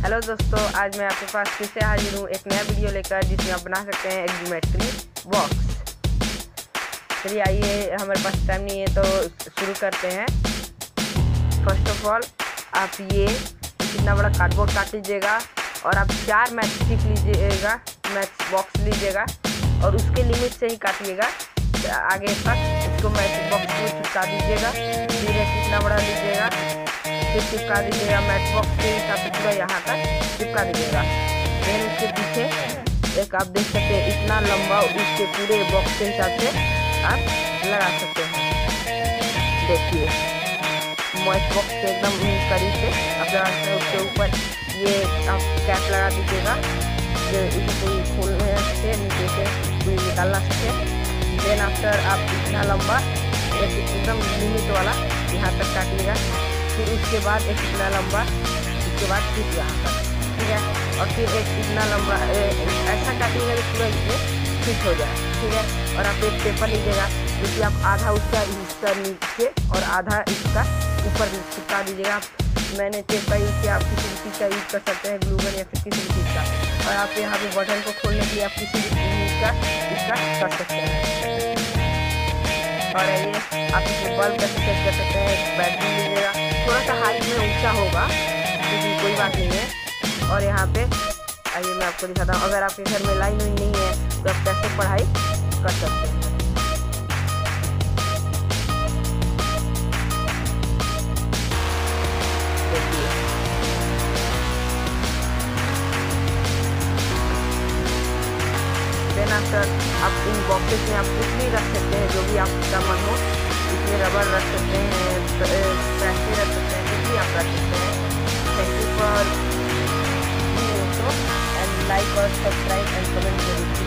Hello दोस्तों, आज मैं आपके पास फिर से हाजिर हूँ एक नया वीडियो लेकर जिसमें आप बना सकते हैं एक ज्योमेट्री बॉक्स। चलिए आइए, हमारे पास टाइम नहीं है तो शुरू करते हैं। फर्स्ट ऑफ ऑल आप ये इतना बड़ा कार्डबोर्ड काट लीजिएगा और आप 4 मैच स्टिक लीजिएगा, मैच बॉक्स लीजिएगा और उसके लिमिट से ही काटिएगा आगे तक। इसको मैच बॉक्स को चिपका दीजिएगा, फिर इतना बड़ा लीजिएगा, फिर चिपका दीजिएगा मैच बॉक्स के हिसाब से पूरा यहाँ तक चिपका दीजिएगा। फिर उसके पीछे एक आप देख सकते हैं इतना लंबा, उसके पूरे बॉक्स के हिसाब से आप लगा सकते हैं। देखिए मैच बॉक्स के एकदम करीब से आप लगा सकते हैं। उसके ऊपर ये आप कैप लगा दीजिएगा, इसे कोई खोलने से नीचे से कोई निकालना सके। देन आफ्टर आप इतना लंबा एकदम लिमिट वाला यहाँ तक काटिएगा, फिर उसके बाद एक इतना लंबा, उसके बाद फिर यहाँ तक, ठीक है। और फिर एक इतना लंबा ऐसा काटिएगा कि पूरा इसमें फिट हो जाए, ठीक है। और आप एक पेपर लीजिएगा जिससे आप आधा उसका हिस्सा नीचे और आधा इसका ऊपर चिपका दीजिएगा। मैंने टेप का यूज़ किया, आप किसी भी चीज़ का यूज़ कर सकते हैं, ग्लू गन या फिर किसी भी चीज़ का। और आप यहाँ पे बटन को खोलने के लिए आप किसी भी चीज़ का इसका कर सकते हैं। और ये आप इसमें बल्ब कैसे सेट कर सकते हैं, बैटरी लीजिएगा, थोड़ा सा हाइट में ऊंचा होगा क्योंकि कोई बात नहीं है। और यहाँ पे आइए मैं आपको दिखाता हूँ, अगर आपके घर में लाइन नहीं है तो आप कैसे पढ़ाई कर सकते हैं। देन आफ्टर आप इन बॉक्सेस में आप कुछ भी रख सकते हैं, जो भी आपका मन हो। इसमें रबर रख सकते हैं, पैसे रख सकते हैं, कुछ भी आप रख सकते हैं। Thank you for and like और सब्सक्राइब एंड कमेंट जरूर।